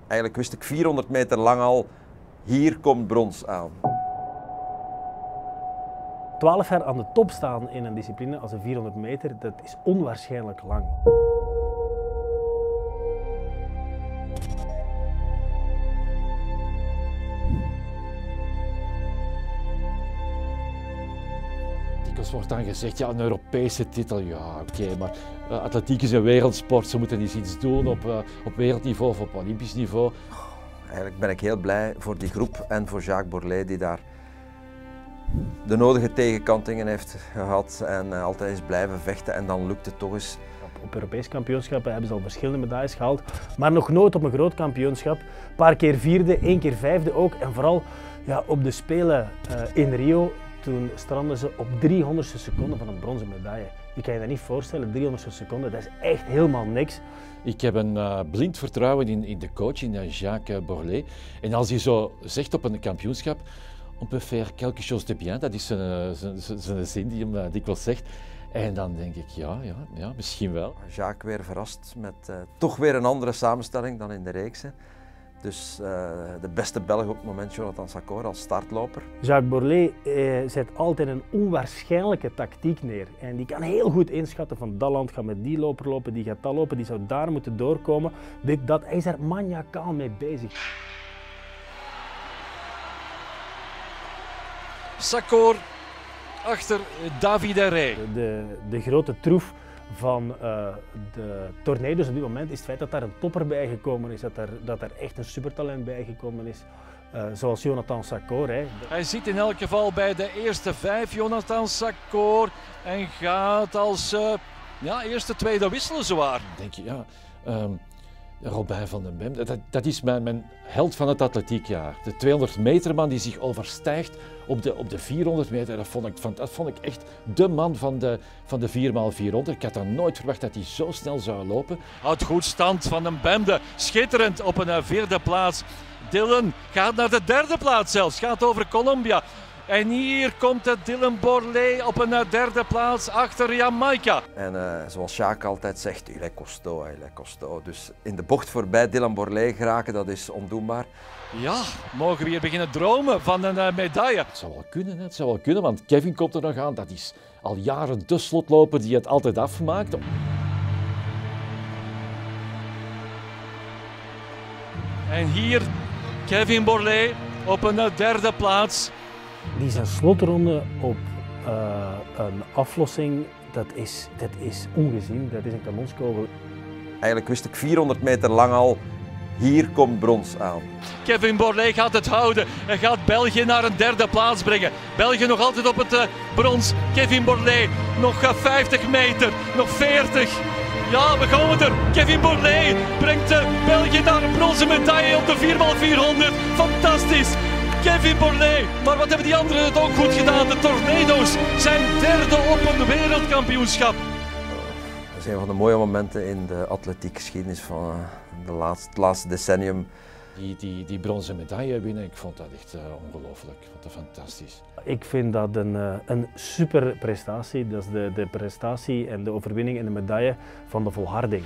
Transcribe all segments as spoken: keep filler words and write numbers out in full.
Eigenlijk wist ik vierhonderd meter lang al, hier komt brons aan. twaalf jaar aan de top staan in een discipline als een vierhonderd meter, dat is onwaarschijnlijk lang. Dikwijls wordt dan gezegd, ja, een Europese titel, ja oké, okay, maar uh, atletiek is een wereldsport, ze moeten eens iets doen op, uh, op wereldniveau of op olympisch niveau. Eigenlijk ben ik heel blij voor die groep en voor Jacques Borlet die daar de nodige tegenkantingen heeft gehad en uh, altijd is blijven vechten en dan lukt het toch eens. Op, op Europees kampioenschappen hebben ze al verschillende medailles gehaald, maar nog nooit op een groot kampioenschap. Een paar keer vierde, één keer vijfde ook en vooral ja, op de Spelen uh, in Rio. Toen stranden ze op driehonderdste seconde van een bronzen medaille. Je kan je dat niet voorstellen, driehonderdste seconde, dat is echt helemaal niks. Ik heb een uh, blind vertrouwen in, in de coach, in uh, Jacques Borlet. En als hij zo zegt op een kampioenschap, on peut faire quelque chose de bien, dat is zijn, zijn, zijn zin die hem uh, dikwijls zegt. En dan denk ik, ja, ja, ja misschien wel. Jacques weer verrast met uh, toch weer een andere samenstelling dan in de reeksen. Dus uh, de beste Belg op het moment, Jonathan Sakor, als startloper. Jacques Borlet eh, zet altijd een onwaarschijnlijke tactiek neer. En die kan heel goed inschatten van dat land gaat met die loper lopen, die gaat dat lopen, die zou daar moeten doorkomen. Dit, dat, hij is er maniacaal mee bezig. Sakor achter David Herrey. De, de grote troef van uh, de tornado's op dit moment is het feit dat daar een topper bij gekomen is, dat er, dat er echt een supertalent bij gekomen is, uh, zoals Jonathan Sakor. Hè. Hij zit in elk geval bij de eerste vijf, Jonathan Sakor, en gaat als uh, ja, eerste, tweede wisselen zwaar. Dan denk je, ja, um, Robin van den Bem, dat, dat is mijn, mijn held van het atletiekjaar. De tweehonderd meter man die zich overstijgt op de, op de vierhonderd meter, dat vond ik, dat vond ik echt de man van de, van de vier bij vierhonderd. Ik had dan nooit verwacht dat hij zo snel zou lopen. Houdt goed stand van den Bemde, schitterend op een vierde plaats. Dylan gaat naar de derde plaats zelfs, gaat over Colombia. En hier komt het Dylan Borlet op een derde plaats achter Jamaica. En uh, zoals Jacques altijd zegt, il est costaud, il est costaud. Dus in de bocht voorbij Dylan Borlet geraken, dat is ondoenbaar. Ja, mogen we hier beginnen dromen van een uh, medaille? Het zou wel kunnen, het zou wel kunnen, want Kevin komt er nog aan. Dat is al jaren de slotloper die het altijd afmaakt. En hier Kevin Borlet op een derde plaats. Die zijn slotronde op uh, een aflossing, dat is, dat is ongezien, dat is een kanonskogel. Eigenlijk wist ik vierhonderd meter lang al, hier komt brons aan. Kevin Borlet gaat het houden en gaat België naar een derde plaats brengen. België nog altijd op het uh, brons. Kevin Borlet nog uh, vijftig meter, nog veertig. Ja, we gaan er. Kevin Borlet brengt uh, België naar een bronzen medaille op de vier bij vierhonderd. Fantastisch. Kevin Borlet, maar wat hebben die anderen het ook goed gedaan? De Tornado's zijn derde op een wereldkampioenschap. Dat is een van de mooie momenten in de atletiekgeschiedenis van de laatste, het laatste decennium. Die, die, die bronzen medaille winnen, ik vond dat echt uh, ongelooflijk. Ik vond dat fantastisch. Ik vind dat een, uh, een super prestatie. Dat is de, de prestatie en de overwinning en de medaille van de volharding.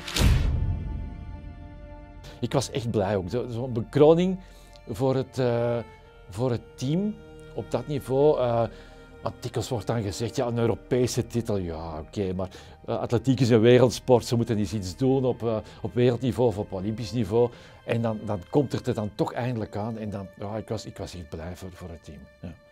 Ik was echt blij ook. Zo'n bekroning voor het, uh, voor het team op dat niveau. Uh, Want dikwijls wordt dan gezegd, ja, een Europese titel, ja oké, okay, maar uh, atletiek is een wereldsport, ze moeten eens iets doen op, uh, op wereldniveau of op olympisch niveau. En dan, dan komt het er dan toch eindelijk aan en dan, ja, ik was, ik was echt blij voor, voor het team. Ja.